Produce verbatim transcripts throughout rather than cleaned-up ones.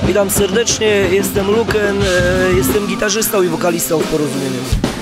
Witam serdecznie, jestem Luken, jestem gitarzystą i wokalistą w Porozumieniu.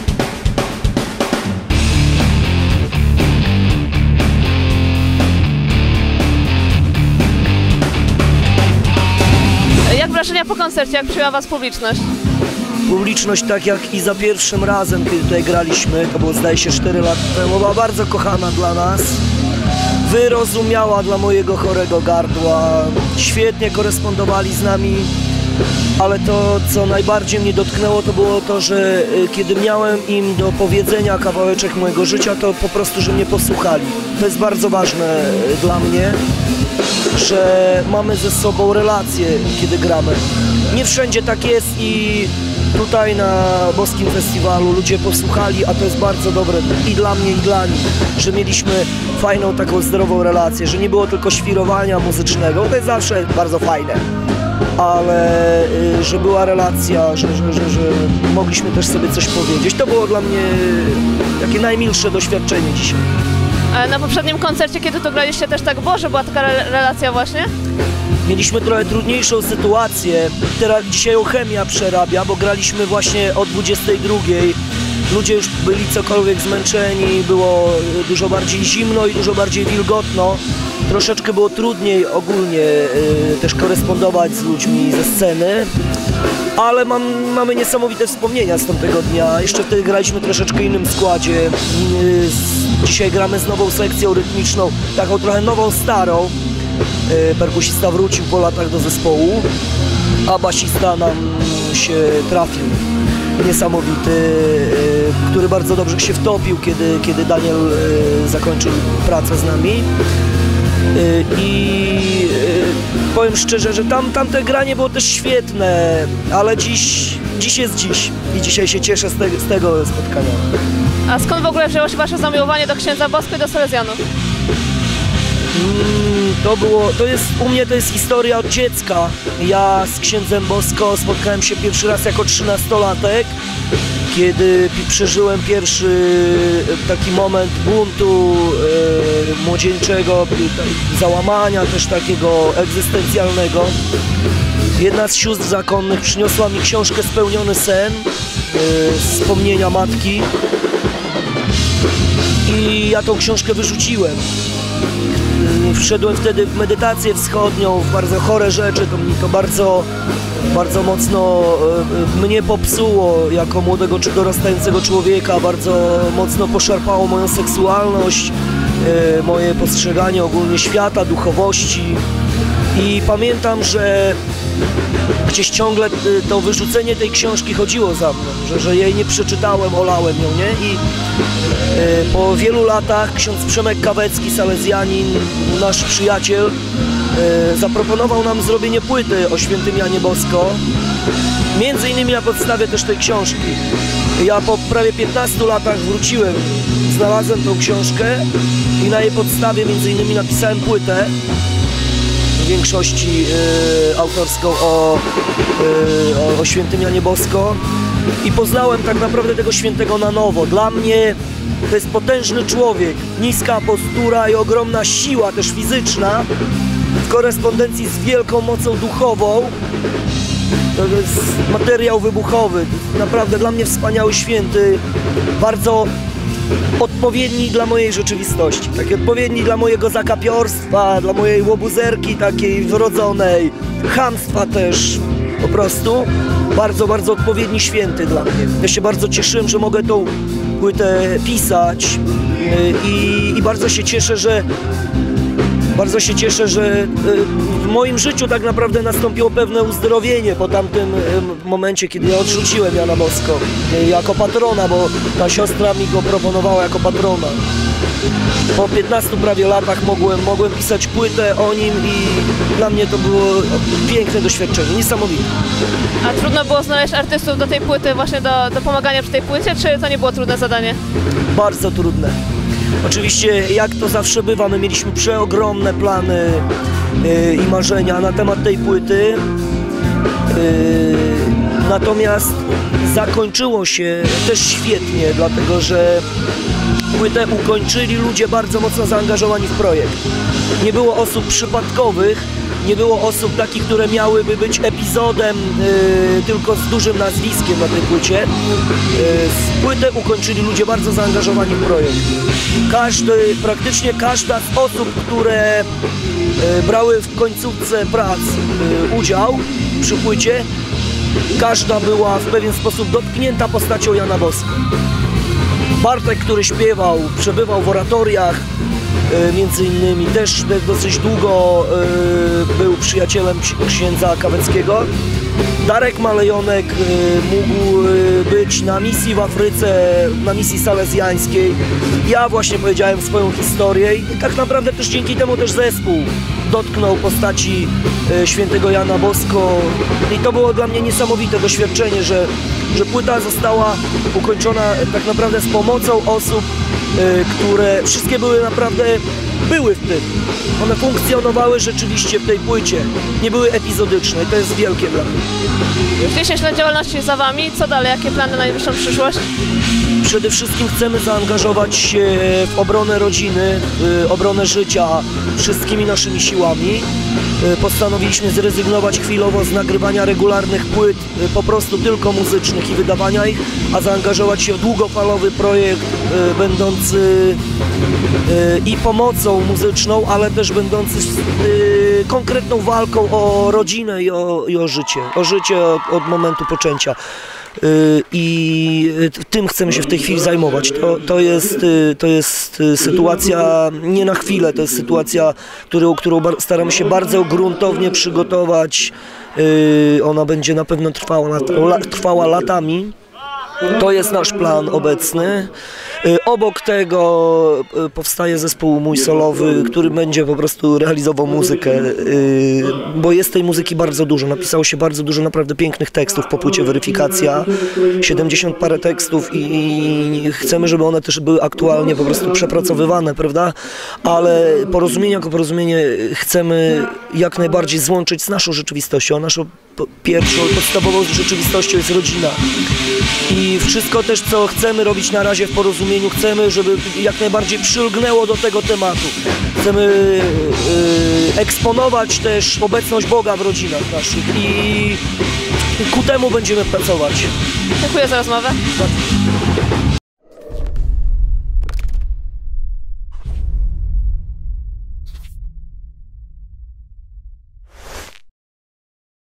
Jak wrażenia po koncercie, jak przyjęła Was publiczność? Publiczność, tak jak i za pierwszym razem, kiedy tutaj graliśmy, to było zdaje się cztery lata temu, była bardzo kochana dla nas, wyrozumiała dla mojego chorego gardła, świetnie korespondowali z nami, ale to, co najbardziej mnie dotknęło, to było to, że kiedy miałem im do powiedzenia kawałeczek mojego życia, to po prostu, że mnie posłuchali. To jest bardzo ważne dla mnie, że mamy ze sobą relacje, kiedy gramy. Nie wszędzie tak jest i tutaj na Boskim Festiwalu ludzie posłuchali, a to jest bardzo dobre i dla mnie, i dla nich, że mieliśmy fajną, taką zdrową relację, że nie było tylko świrowania muzycznego, to jest zawsze bardzo fajne, ale y, że była relacja, że, że, że, że mogliśmy też sobie coś powiedzieć. To było dla mnie takie najmilsze doświadczenie dzisiaj. A na poprzednim koncercie, kiedy to graliście, też tak było, że była taka re relacja właśnie? Mieliśmy trochę trudniejszą sytuację. Teraz dzisiaj ją chemia przerabia, bo graliśmy właśnie o dwudziestej drugiej. Ludzie już byli cokolwiek zmęczeni, było dużo bardziej zimno i dużo bardziej wilgotno. Troszeczkę było trudniej ogólnie yy, też korespondować z ludźmi ze sceny, ale mam, mamy niesamowite wspomnienia z tamtego dnia. Jeszcze wtedy graliśmy w troszeczkę innym składzie. Yy, z, dzisiaj gramy z nową sekcją rytmiczną, taką trochę nową, starą. Yy, perkusista wrócił po latach do zespołu, a basista nam się trafił. Niesamowity, yy, który bardzo dobrze się wtopił, kiedy, kiedy Daniel yy, zakończył pracę z nami. Yy, I yy, powiem szczerze, że tam, tamte granie było też świetne, ale dziś, dziś jest dziś i dzisiaj się cieszę z, te, z tego spotkania. A skąd w ogóle wzięło się Wasze zamiłowanie do Księdza Bosko i do Salezjanów? To było, to jest, u mnie to jest historia od dziecka. Ja z Księdzem Bosko spotkałem się pierwszy raz jako trzynastolatek, kiedy przeżyłem pierwszy taki moment buntu e, młodzieńczego, załamania też takiego egzystencjalnego. Jedna z sióstr zakonnych przyniosła mi książkę Spełniony sen, e, wspomnienia matki, i ja tą książkę wyrzuciłem. Wszedłem wtedy w medytację wschodnią, w bardzo chore rzeczy, to mnie to bardzo, bardzo mocno e, mnie popsuło jako młodego czy dorastającego człowieka, bardzo mocno poszarpało moją seksualność, e, moje postrzeganie ogólnie świata, duchowości. I pamiętam, że gdzieś ciągle to wyrzucenie tej książki chodziło za mną, że, że jej nie przeczytałem, olałem ją, nie? I e, po wielu latach ksiądz Przemek Kawecki, salezjanin, nasz przyjaciel, e, zaproponował nam zrobienie płyty o świętym Janie Bosko, między innymi na podstawie też tej książki. Ja po prawie piętnastu latach wróciłem, znalazłem tą książkę i na jej podstawie między innymi napisałem płytę, w większości y, autorską o, y, o, o świętym Janie Bosko, i poznałem tak naprawdę tego świętego na nowo. Dla mnie to jest potężny człowiek, niska postura i ogromna siła też fizyczna w korespondencji z wielką mocą duchową. To jest materiał wybuchowy, naprawdę dla mnie wspaniały święty, bardzo odpowiedni dla mojej rzeczywistości, taki odpowiedni dla mojego zakapiorstwa, dla mojej łobuzerki takiej wrodzonej, chamstwa też, po prostu bardzo, bardzo odpowiedni święty dla mnie. Ja się bardzo cieszyłem, że mogę tą płytę pisać i, i bardzo się cieszę, że Bardzo się cieszę, że w moim życiu tak naprawdę nastąpiło pewne uzdrowienie po tamtym momencie, kiedy ja odrzuciłem Jana Bosko jako patrona, bo ta siostra mi go proponowała jako patrona. Po piętnastu prawie latach mogłem, mogłem pisać płytę o nim i dla mnie to było piękne doświadczenie, niesamowite. A trudno było znaleźć artystów do tej płyty, właśnie do, do pomagania przy tej płycie, czy to nie było trudne zadanie? Bardzo trudne. Oczywiście, jak to zawsze bywa, my mieliśmy przeogromne plany yy, i marzenia na temat tej płyty, yy, natomiast zakończyło się też świetnie, dlatego że płytę ukończyli ludzie bardzo mocno zaangażowani w projekt. Nie było osób przypadkowych, nie było osób takich, które miałyby być epizodem yy, tylko z dużym nazwiskiem na tej płycie. Yy, płytę ukończyli ludzie bardzo zaangażowani w projekt. Każdy, praktycznie każda z osób, które yy, brały w końcówce prac yy, udział przy płycie, każda była w pewien sposób dotknięta postacią Jana Boska. Bartek, który śpiewał, przebywał w oratoriach, e, między innymi też dosyć długo e, był przyjacielem księdza Kaweckiego. Darek Malejonek e, mógł e, być na misji w Afryce, na misji salezjańskiej. Ja właśnie powiedziałem swoją historię i tak naprawdę też dzięki temu też zespół dotknął postaci e, świętego Jana Bosko i to było dla mnie niesamowite doświadczenie, że, że płyta została ukończona tak naprawdę z pomocą osób, e, które wszystkie były naprawdę, były w tym. One funkcjonowały rzeczywiście w tej płycie, nie były epizodyczne i to jest wielkie dla mnie. Już dziesięć lat działalności za Wami, co dalej, jakie plany na najbliższą przyszłość? Przede wszystkim chcemy zaangażować się w obronę rodziny, w obronę życia wszystkimi naszymi siłami. Postanowiliśmy zrezygnować chwilowo z nagrywania regularnych płyt, po prostu tylko muzycznych i wydawania ich, a zaangażować się w długofalowy projekt będący i pomocą muzyczną, ale też będący konkretną walką o rodzinę i o, i o życie, o życie od, od momentu poczęcia. I tym chcemy się w tej chwili zajmować. To, to, jest, to jest sytuacja nie na chwilę, to jest sytuacja, którą, którą staramy się bardzo gruntownie przygotować. Ona będzie na pewno trwała, trwała latami. To jest nasz plan obecny. Obok tego powstaje zespół mój solowy, który będzie po prostu realizował muzykę, bo jest tej muzyki bardzo dużo. Napisało się bardzo dużo naprawdę pięknych tekstów po płycie Weryfikacja, siedemdziesiąt parę tekstów i chcemy, żeby one też były aktualnie po prostu przepracowywane, prawda? Ale porozumienie jako porozumienie chcemy jak najbardziej złączyć z naszą rzeczywistością. Naszą pierwszą, podstawową rzeczywistością jest rodzina. I wszystko też, co chcemy robić na razie w porozumieniu, chcemy, żeby jak najbardziej przylgnęło do tego tematu. Chcemy yy, eksponować też obecność Boga w rodzinach naszych i ku temu będziemy pracować. Dziękuję za rozmowę. Bardzo.